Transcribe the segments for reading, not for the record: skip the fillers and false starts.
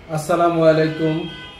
আসসালামু আলাইকুম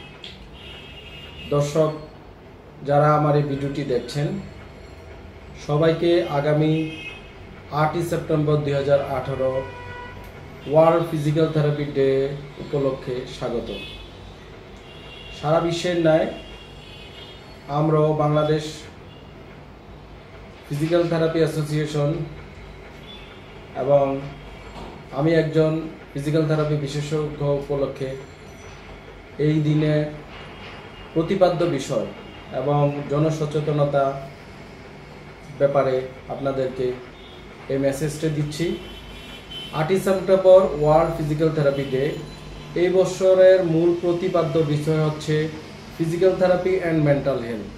দর্শক, যারা আমার এই ভিডিওটি দেখছেন সবাইকে আগামী 8ই September 2018 world physical therapy day উপলক্ষে স্বাগত। সারা বিশ্বের ন্যায় আমরাও বাংলাদেশ ফিজিক্যাল থেরাপি অ্যাসোসিয়েশন এবং আমি একজন ফিজিক্যাল থেরাপি বিশেষজ্ঞ উপলক্ষে এই দিনে প্রতিপাদ্য বিষয় এবং জনসচেতনতা ব্যাপারে আপনাদেরকে এই মেসেজটা দিচ্ছি। 8ই September world physical therapy day. এই বছরের মূল প্রতিপাদ্য বিষয় হচ্ছে physical therapy and mental health,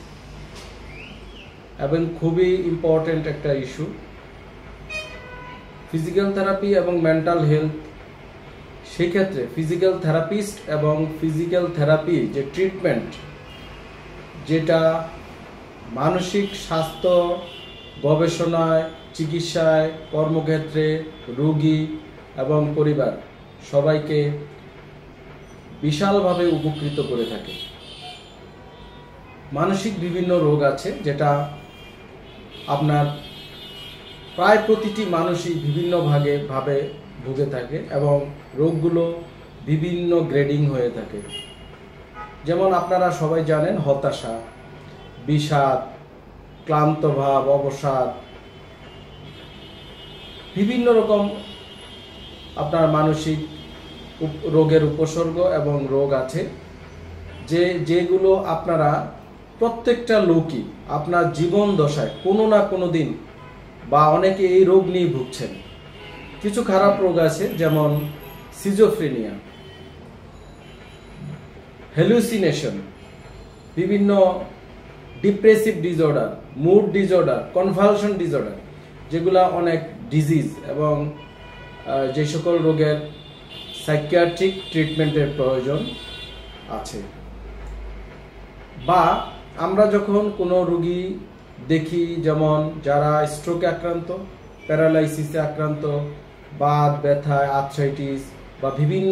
এবং খুবই ইম্পর্টেন্ট একটা ইস্যু। ফিজিক্যাল থেরাপি এবং মেন্টাল হেলথ, সেক্ষেত্রে ফিজিক্যাল থেরাপিস্ট এবং ফিজিক্যাল থেরাপি যে ট্রিটমেন্ট, যেটা মানসিক স্বাস্থ্য গবেষণায়, চিকিৎসায়, কর্মক্ষেত্রে, রোগী এবং পরিবার সবাইকে বিশালভাবে উপকৃত করে থাকে। মানসিক বিভিন্ন রোগ আছে যেটা আপনার প্রায় প্রতিটি মানুষই বিভিন্ন ভাবে ভুগে থাকে এবং রোগগুলো বিভিন্ন গ্রেডিং হয়ে থাকে। যেমন আপনারা সবাই জানেন হতাশা, বিষাদ, ক্লান্ত ভাব, অবসাদ, বিভিন্ন রকম আপনার মানসিক রোগের উপসর্গ এবং রোগ আছে যেগুলো আপনারা প্রত্যেকটা লোকই আপনার জীবন দশায় কোনো না কোনো দিন বা অনেকে এই রোগ নিয়ে ভুগছেন। কিছু খারাপ রোগ আছে যেমন সিজোফ্রেনিয়া, হ্যালুসিনেশন, বিভিন্ন depressive disorder, mood disorder, convulsion disorder, যেগুলা অনেক ডিজিজ এবং যে সকল রোগের সাইকিয়াট্রিক ট্রিটমেন্টের প্রয়োজন আছে। বা আমরা যখন কোনো রোগী দেখি, যেমন যারা স্ট্রোকে আক্রান্ত, প্যারালাইসিসে আক্রান্ত, বাত ব্যথায়, আর্থ্রাইটিস বা বিভিন্ন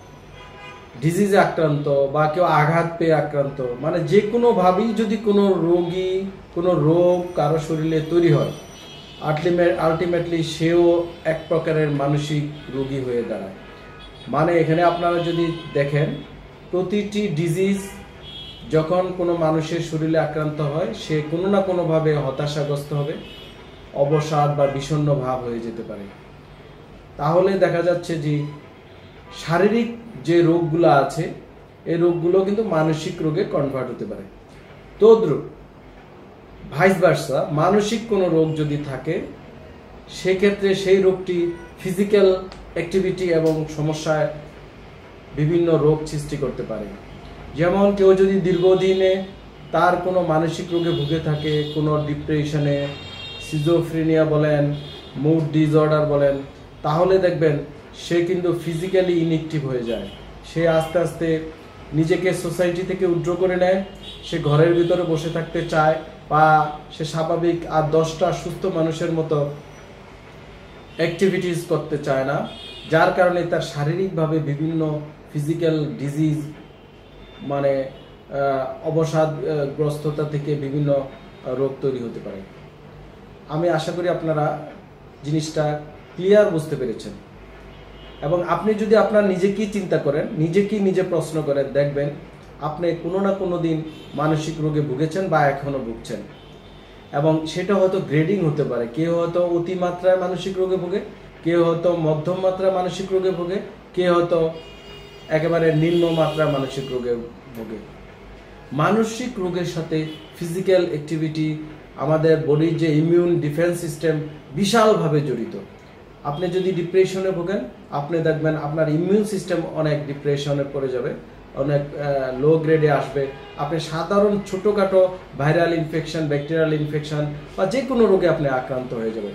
ডিজিজে আক্রান্ত, বা কেউ আঘাত পেয়ে আক্রান্ত, মানে যে কোনোভাবেই যদি কোনো রোগী, কোনো রোগ কারো শরীরে তৈরি হয়, আলটিমেটলি সেও এক প্রকারের মানসিক রোগী হয়ে দাঁড়ায়। মানে এখানে আপনারা যদি দেখেন, প্রতিটি ডিজিজ যখন কোনো মানুষের শরীরে আক্রান্ত হয়, সে কোনো না কোনোভাবে হতাশাগ্রস্ত হবে, অবসাদ বা বিষণ্ণ ভাব হয়ে যেতে পারে। তাহলে দেখা যাচ্ছে যে শারীরিক যে রোগগুলো আছে, এই রোগগুলো কিন্তু মানসিক রোগে কনভার্ট হতে পারে। তদ্রূপ ভাইস ভার্সা, মানসিক কোনো রোগ যদি থাকে, সেক্ষেত্রে সেই রোগটি ফিজিক্যাল অ্যাক্টিভিটি এবং সমস্যায় বিভিন্ন রোগ সৃষ্টি করতে পারে। যেমন কেউ যদি দীর্ঘদিনে তার কোনো মানসিক রোগে ভুগে থাকে, কোনো ডিপ্রেশনে, সিজোফ্রেনিয়া বলেন, মুড ডিসঅর্ডার বলেন, তাহলে দেখবেন সে কিন্তু ফিজিক্যালি ইনএক্টিভ হয়ে যায়। সে আস্তে আস্তে নিজেকে সোসাইটি থেকে উইথড্র করে নেয়, সে ঘরের ভিতরে বসে থাকতে চায়, বা সে স্বাভাবিক আর 10টা সুস্থ মানুষের মতো অ্যাক্টিভিটিস করতে চায় না, যার কারণে তার শারীরিকভাবে বিভিন্ন ফিজিক্যাল ডিজিজ, মানে অবসাদগ্রস্ততা থেকে বিভিন্ন রোগ তৈরি হতে পারে। আমি আশা করি আপনারা জিনিসটা ক্লিয়ার বুঝতে পেরেছেন। এবং আপনি যদি আপনার নিজেকেই চিন্তা করেন, নিজে প্রশ্ন করেন, দেখবেন আপনি কোনো না কোনো দিন মানসিক রোগে ভুগেছেন বা এখনো ভুগছেন। এবং সেটা হয়তো গ্রেডিং হতে পারে। কেউ হয়তো অতিমাত্রায় মানসিক রোগে ভোগে, কেউ হয়তো মধ্যম মাত্রায় মানসিক রোগে ভোগে, কেউ হয়তো একেবারে নিম্ন মাত্রায় মানসিক রোগে ভোগে। মানসিক রোগের সাথে ফিজিক্যাল অ্যাক্টিভিটি, আমাদের বডির যে ইমিউন ডিফেন্স সিস্টেম বিশালভাবে জড়িত। আপনি যদি ডিপ্রেশনে ভোগেন, আপনি দেখবেন আপনার ইমিউন সিস্টেম অনেক ডিপ্রেশনে পড়ে যাবে, অনেক লো গ্রেডে আসবে। আপনি সাধারণ ছোটোখাটো ভাইরাল ইনফেকশন, ব্যাকটেরিয়াল ইনফেকশন বা যে কোনো রোগে আপনি আক্রান্ত হয়ে যাবেন।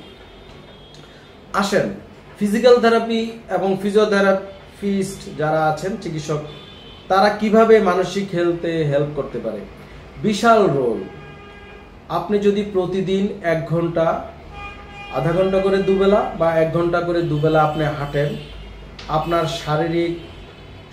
আসেন, ফিজিক্যাল থেরাপি এবং ফিজিওথেরাপিস্ট যারা আছেন, চিকিৎসক, তারা কিভাবে মানসিক হেলথে হেল্প করতে পারে। বিশাল রোল। আপনি যদি প্রতিদিন 1 ঘন্টা, আধা ঘন্টা করে দুবেলা বা 1 ঘন্টা করে দুবেলা আপনি হাঁটেন, আপনার শারীরিক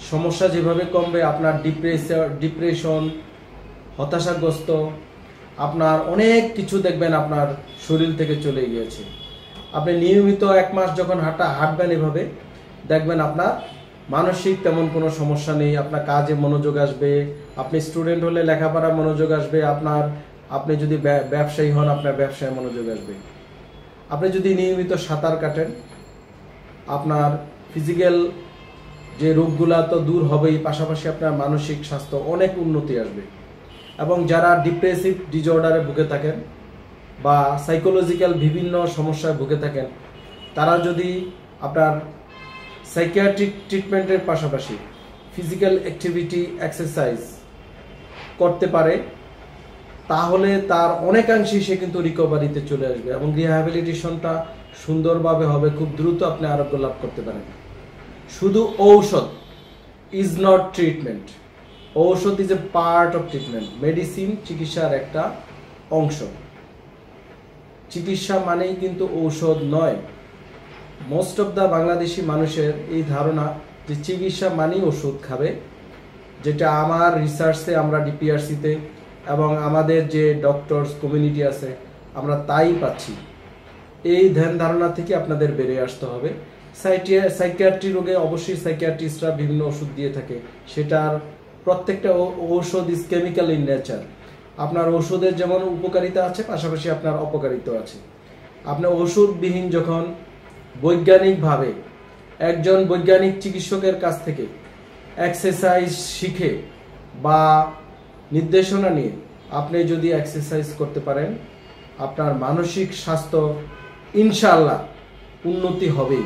সমস্যা যেভাবে কমবে, আপনার ডিপ্রেশন, হতাশাগ্রস্ত, আপনার অনেক কিছু দেখবেন আপনার শরীর থেকে চলে গিয়েছে। আপনি নিয়মিত 1 মাস যখন হাঁটবেন এভাবে, দেখবেন আপনার মানসিক তেমন কোনো সমস্যা নেই। আপনার কাজে মনোযোগ আসবে, আপনি স্টুডেন্ট হলে লেখাপড়া মনোযোগ আসবে, আপনি যদি ব্যবসায়ী হন আপনার ব্যবসায় মনোযোগ আসবে। আপনি যদি নিয়মিত সাঁতার কাটেন, আপনার ফিজিক্যাল যে রোগগুলা তো দূর হবেই, পাশাপাশি আপনার মানসিক স্বাস্থ্য অনেক উন্নতি আসবে। এবং যারা ডিপ্রেসিভ ডিসঅর্ডারে ভুগে থাকেন বা সাইকোলজিক্যাল বিভিন্ন সমস্যায় ভুগে থাকেন, তারা যদি আপনার সাইকিয়াট্রিক ট্রিটমেন্টের পাশাপাশি ফিজিক্যাল অ্যাক্টিভিটি, এক্সারসাইজ করতে পারে, তাহলে তার অনেকাংশেই সে কিন্তু রিকভারিতে চলে আসবে এবং রিহ্যাবিলিটেশনটা সুন্দরভাবে হবে, খুব দ্রুত আপনি আরোগ্য লাভ করতে পারেন। শুধু ঔষধ ইজ নট ট্রিটমেন্ট, ঔষধ is a part of treatment. Medicine চিকিৎসার একটা অংশ, চিকিৎসা মানেই কিন্তু ঔষধ নয়। মোস্ট অফ দ্য বাংলাদেশি মানুষের এই ধারণা যে চিকিৎসা মানেই ওষুধ খাবে, যেটা আমার রিসার্চে আমরা ডিপিআরসিতে এবং আমাদের যে ডক্টরস কমিউনিটি আছে আমরা তাই পাচ্ছি। এই ধ্যান ধারণা থেকে আপনাদের বেরিয়ে আসতে হবে। সাইকিয়াট্রি রোগে অবশ্যই সাইকিয়াট্রিস্টরা বিভিন্ন ওষুধ দিয়ে থাকে, সেটার প্রত্যেকটা ঔষধ ইজ কেমিক্যাল ইন নেচার। আপনার ওষুধের যেমন উপকারিতা আছে, পাশাপাশি আপনার অপকারিতা আছে। আপনার ওষুধবিহীন যখন বৈজ্ঞানিকভাবে একজন বৈজ্ঞানিক চিকিৎসকের কাছ থেকে এক্সারসাইজ শিখে বা নির্দেশনা নিয়ে আপনি যদি এক্সারসাইজ করতে পারেন, আপনার মানসিক স্বাস্থ্য ইনশাআল্লাহ উন্নতি হবেই।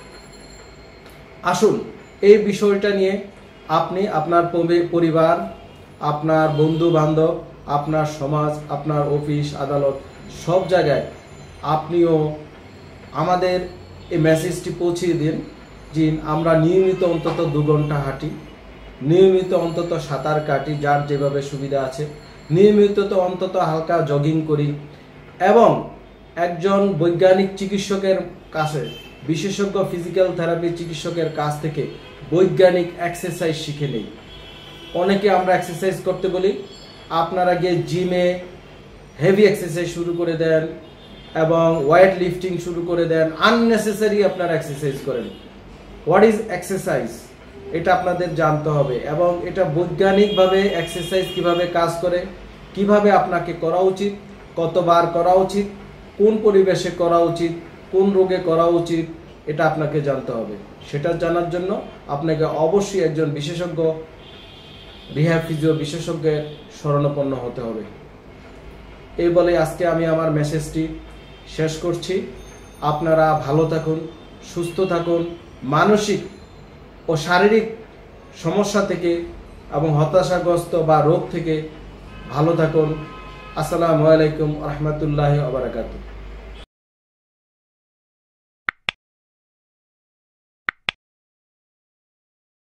আসুন এই বিষয়টা নিয়ে আপনি আপনার পরিবার, আপনার বন্ধু বান্ধব, আপনার সমাজ, আপনার অফিস আদালত সব জায়গায় আপনিও আমাদের এই মেসেজটি পৌঁছিয়ে দিন যে আমরা নিয়মিত অন্তত 2 ঘন্টা হাঁটি, নিয়মিত অন্তত সাঁতার কাটি, যার যেভাবে সুবিধা আছে, নিয়মিত তো অন্তত হালকা জগিং করি এবং একজন বৈজ্ঞানিক চিকিৎসকের কাছে, বিশেষজ্ঞ ফিজিক্যাল থেরাপি চিকিৎসকের কাছ থেকে বৈজ্ঞানিক এক্সারসাইজ শিখে নেই। অনেকে আমরা এক্সারসাইজ করতে বলি, আপনারা গিয়ে জিমে হেভি এক্সারসাইজ শুরু করে দেন এবং ওয়েট লিফটিং শুরু করে দেন, আননেসেসারি আপনারা এক্সারসাইজ করেন। হোয়াট ইজ এক্সারসাইজ এটা আপনাদের জানতে হবে এবং এটা বৈজ্ঞানিকভাবে এক্সারসাইজ কিভাবে কাজ করে, কিভাবে আপনাকে করা উচিত, কতবার করা উচিত, কোন পরিবেশে করা উচিত, কোন রোগে করা উচিত, এটা আপনাকে জানতে হবে। সেটা জানার জন্য আপনাকে অবশ্যই একজন বিশেষজ্ঞ, রিহ্যাব ফিজিও বিশেষজ্ঞের শরণাপন্ন হতে হবে। এই বলে আজকে আমি আমার মেসেজটি শেষ করছি। আপনারা ভালো থাকুন, সুস্থ থাকুন, মানসিক ও শারীরিক সমস্যা থেকে এবং হতাশাগ্রস্ত বা রোগ থেকে ভালো থাকুন। আসসালামু আলাইকুম ওয়া রাহমাতুল্লাহি ওয়া বারাকাতুহু।